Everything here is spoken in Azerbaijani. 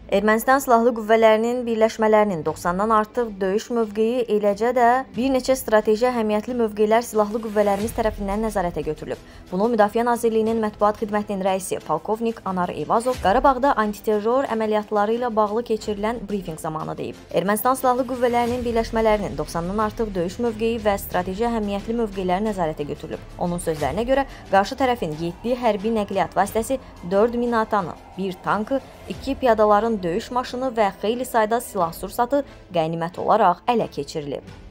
Ermənistan Silahlı Qüvvələrinin birləşmələrinin 90-dan artıq döyüş mövqeyi, eləcə də bir neçə strateji əhəmiyyətli mövqelər Silahlı Qüvvələrimiz tərəfindən nəzarətə götürülüb. Bunu Müdafiə Nazirliyinin mətbuat xidmətinin rəisi polkovnik Anar Eyvazov Qarabağda antiterror əməliyyatları ilə bağlı keçirilən brifinq zamanı deyib. Ermənistan Silahlı Qüvvələrinin birləşmələrinin 90-dan artıq döyüş mövqeyi və strateji əhəmiyyətli mövqelər nəzarətə götürülüb. Onun sözlərinə görə qarşı tərəfin 7 hərbi nəqliyyat vasitəsi, 4 minatanı, 1 tankı, 2 piyadaların döyüş maşını və xeyli sayda silah-sursatı qənimət olaraq ələ keçirilib.